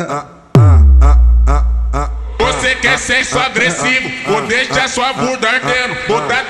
Você quer sexo agressivo, vou deixar sua bunda ardendo. Botar